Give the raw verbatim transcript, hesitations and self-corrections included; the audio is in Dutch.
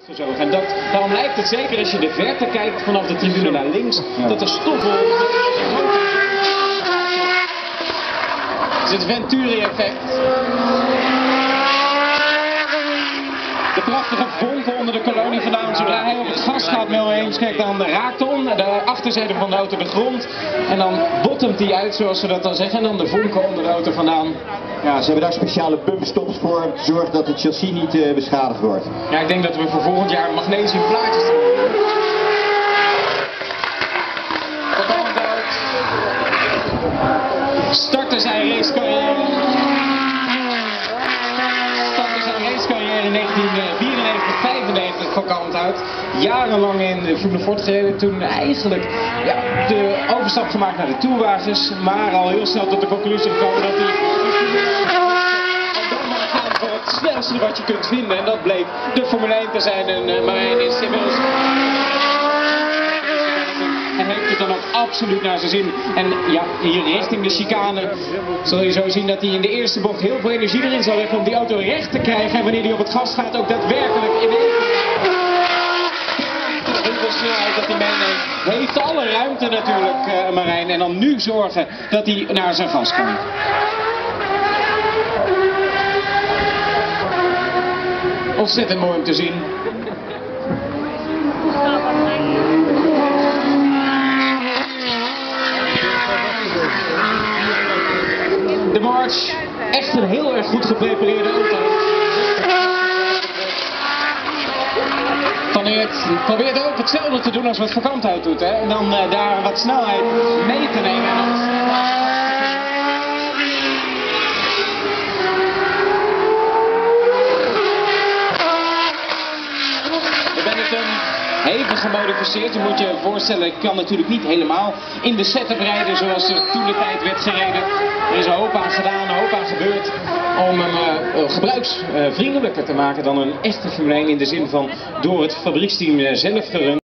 Gezogen. En dat, daarom lijkt het zeker als je de verte kijkt vanaf de tribune naar links, ja, dat er stoffel. Het is het Venturi-effect. De prachtige vonken onder de kolonie vandaan. Zodra hij op het gas gaat, Mel Eems, kijk, dan raakt on de achterzijde van de auto de grond. En dan bottomt hij uit, zoals ze dat dan zeggen. En dan de vonken onder de auto vandaan. Ja, ze hebben daar speciale bumpstops voor om te zorgen dat het chassis niet uh, beschadigd wordt. Ja, ik denk dat we voor volgend jaar magnesium plaatjes doen. Startte zijn racecarrière. Startte zijn racecarrière in negentien vierennegentig vijfennegentig van Kalmthout. Jarenlang in de Formule Ford gereden. Toen eigenlijk ja, de overstap gemaakt naar de toerwagens. Maar al heel snel tot de conclusie gekomen dat hij voor het snelste wat je kunt vinden. En dat bleek de Formule één te zijn. En uh, Marijn is inmiddels... En heeft het dan ook absoluut naar zijn zin. En ja, hier richting de chicane zul je zo zien dat hij in de eerste bocht heel veel energie erin zal leggen om die auto recht te krijgen. En wanneer hij op het gas gaat ook daadwerkelijk in één heel snelheid dat hij meeneemt. Heeft alle ruimte natuurlijk, uh, Marijn. En dan nu zorgen dat hij naar zijn gas kan. Ontzettend mooi om te zien. De March, echt een heel erg goed geprepareerde auto. Van Eert probeert ook hetzelfde te doen als wat Van Kalmthout doet. Hè? En dan uh, daar wat snelheid mee te nemen. Hevig gemodificeerd. Je moet je voorstellen, ik kan natuurlijk niet helemaal in de setup rijden zoals er toen de tijd werd gereden. Er is een hoop aan gedaan, een hoop aan gebeurd om hem uh, gebruiksvriendelijker te maken dan een echte Formule één in de zin van door het fabrieksteam zelf gerund.